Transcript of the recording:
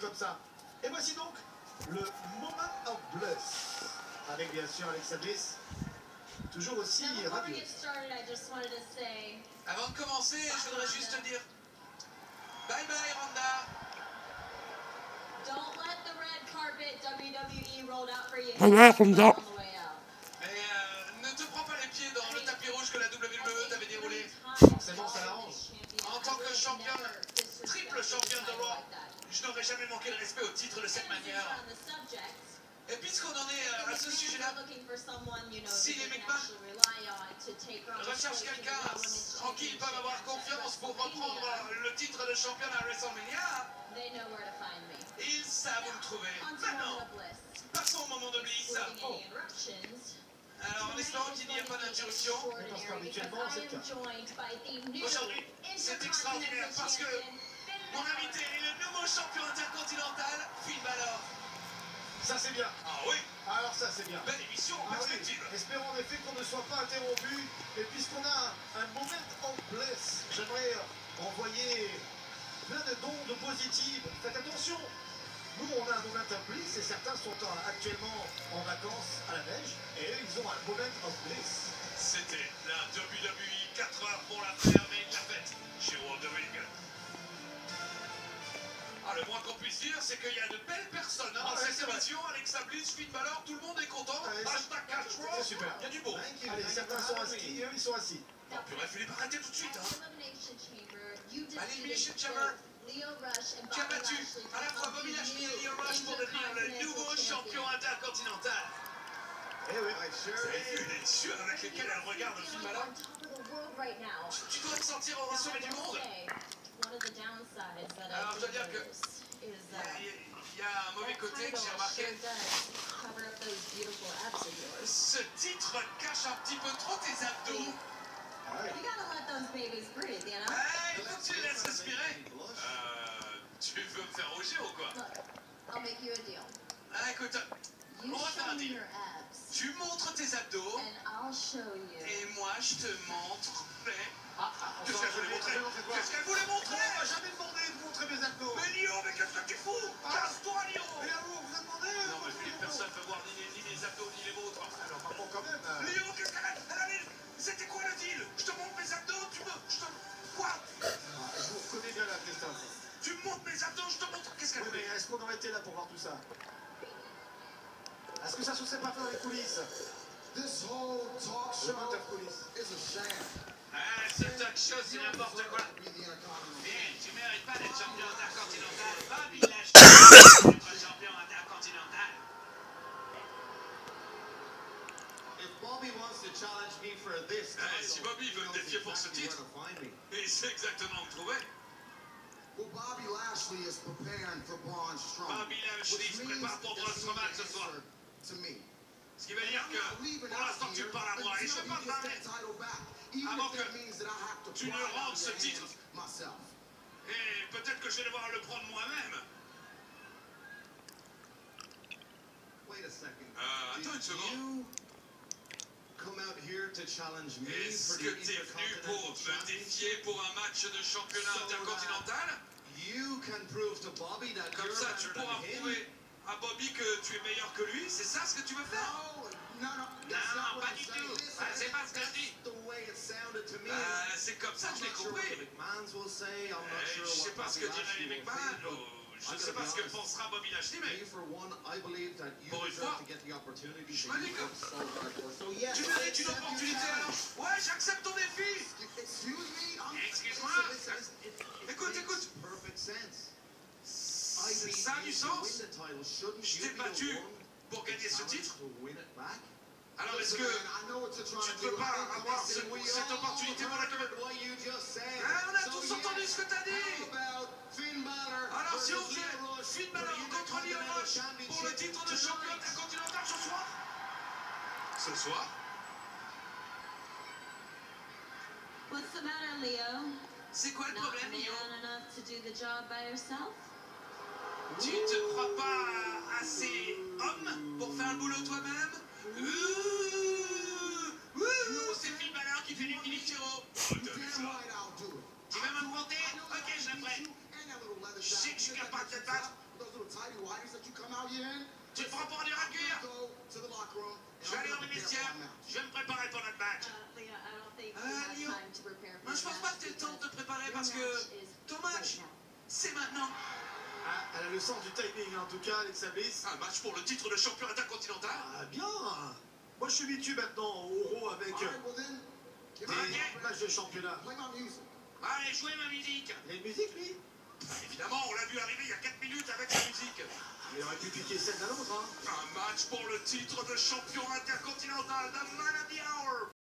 comme ça. Et voici donc le Moment of Bliss. Avec bien sûr Alexa Bliss. Toujours aussi ravi. Avant de commencer, je voudrais juste te dire bye bye Ronda. Don't let the red carpet WWE rolled out for you. Et ne te prends pas les pieds dans le tapis rouge que la WWE t'avait déroulé. Forcément, ça l'arrange. En tant que championne, triple championne de Raw, je n'aurais jamais manqué de respect au titre de cette manière. Et puisqu'on en est à ce sujet-là, si les McMahon recherchent quelqu'un en qui ils peuvent avoir confiance pour reprendre le titre de championne à WrestleMania, ils savent où me trouver. Maintenant, passons au moment de Bliss. Alors, en espérant qu'il n'y ait pas d'interruption, Parce qu'habituellement, c'est le cas. aujourd'hui, c'est extraordinaire parce que mon invité est le nouveau champion intercontinental, Finn Balor. Ça c'est bien. Ah oui, Alors ça c'est bien. belle émission en perspective. Oui. Espérons en effet qu'on ne soit pas interrompu. Et puisqu'on a un moment of bliss, j'aimerais envoyer plein de d'ondes positives. Faites attention. Nous on a un moment of bliss et certains sont actuellement en vacances à la neige. Et eux ils ont un moment of bliss. C'était la WWE 4 heures pour la fermer de la fête chez Raw de Ring. Ah, le moins qu'on puisse dire, c'est qu'il y a de belles personnes dans cette émission. Alexa Bliss, Finn Balor, tout le monde est content. Hashtag Cash Raw. C'est super. Il y a du beau. Allez, certains sont assis et eux ils sont assis. Oh, purée, Philippe, arrêtez tout de suite. Hein. À l'Elimination Chamber, qui a battu à la fois Bobby Lashley et Lio Rush pour devenir le nouveau champion intercontinental. Eh oui. Vous avez vu les yeux avec lesquels elle regarde Finn Balor? Tu dois te sentir au sommet du monde. Alors, je dois dire que il y a un mauvais côté que j'ai remarqué. Ce titre cache un petit peu trop tes abdos. Il faut que tu les laisses respirer. Tu veux me faire rougir ou quoi? Ah, écoute, on va faire un deal. Tu montres tes abdos et moi je te montre. Qu'est-ce qu'elle voulait montrer? Qu'est-ce qu'elle voulait montrer? On m'a jamais demandé de montrer mes abdos. Mais Lio, mais qu'est-ce que tu fous? Casse-toi, Lio! Et là vous vous a demandé? Non, mais Philippe, personne ne peut voir ni mes abdos ni les vôtres. Alors par contre quand même. Lio, qu'est-ce qu'elle a? Elle avait... C'était quoi le deal? Je te montre mes abdos, tu me... Quoi? Je vous reconnais bien là, Christophe. Tu me montres mes abdos, je te montre... Qu'est-ce qu'elle Oui, mais voulait? est-ce qu'on aurait été là pour voir tout ça? Est-ce que ça se serait pas fait dans les coulisses? This whole talk Le show moment of coulisses. is a sham. Ah, ce talk show, c'est n'importe quoi. Be the Intercontinental. Eh, tu mérites pas d'être champion intercontinental. Bobby Lashley être champion intercontinental. If Bobby wants to challenge me for this Ah, title, si Bobby veut he me knows défier pour ce exactly titre, where to find me. et c'est exactement où me trouver. Well, Bobby Lashley is preparing for Braun Strowman. Bobby Lashley which se means prépare pour Braun it's Strowman the ce soir. answer to me. Ce qui veut dire que, pour l'instant, tu me parles à moi, et je Until veux pas he te gets parler. that title back, even Avant if that que means that I have to tu ne pry it out rendes of ce your titre. hands myself. Et peut-être que je vais devoir le prendre moi-même. Wait a second. Attends une Did seconde. you come out here to challenge me Est-ce for que the t'es venu pour Intercontinental me défier Championship? pour un match de championnat intercontinental? You can prove to Bobby that Comme you're ça, tu better pourras than him. prouver à Bobby que tu es meilleur que lui? C'est ça ce que tu veux faire? No, that's Non, not what pas I'm du saying. tout. Listen, Ah, c'est pas ce que je that's dis. the way it sounded to me. C'est comme ça I'm que je l'ai not sure what compris. the McMahons will say. I'm not Je sure sais what pas ce Bobby que diraient Lashley les will McMahon, think, but je ne sais pas ce que pensera Bobby Lashley, mais me, for one, I believe that you Pour une deserve fois, to get the opportunity je that me dis you que worked so hard for. So yes, tu I mérites une accept your opportunité challenge. alors. Ouais, j'accepte ton défi. Excuse me? Excuse-moi. It Écoute, makes écoute. perfect sense. Ça a du sens. Je t'ai battu pour gagner ce titre. Alors est-ce que tu ne veux pas avoir cette opportunité pour la commettre? On a tous entendu ce que t'as dit. Alors si on fait Finn Balor contre Lio Rush pour le titre de champion intercontinental ce soir? Ce soir? What's the matter, Leo? C'est quoi le Not problème, Lio? man enough to do the job by yourself? Tu te crois pas assez homme pour faire le boulot toi-même? C'est Finn Balor qui fait du Kilichiro. Tu veux m'affronter? Ok, je la ferai. Je sais que je suis capable de te battre. little tighty whities that you come out here in. Tu es prêt pour aller I'm raccueillir? gonna go to the locker room. Je vais aller dans les vestiaires. Je vais me préparer pour notre match. Leo, I don't think Ah, you have Leo. time to prepare for Moi, je your pense pas match que tu aies le temps de te préparer your parce que match is ton right match, now. c'est maintenant. Ah, elle a le sens du timing, en tout cas, Alexa Bliss. Un match pour le titre de champion intercontinental. Ah, bien. Moi, je suis habitué maintenant au Raw avec All right, well then, give me des matchs de championnat. play my music. Allez, jouez ma musique. Il y a une musique, lui? Évidemment, on l'a vu arriver il y a 4 minutes avec sa musique. Il aurait pu piquer celle d'un autre, hein. Un match pour le titre de champion intercontinental, The Man of the Hour.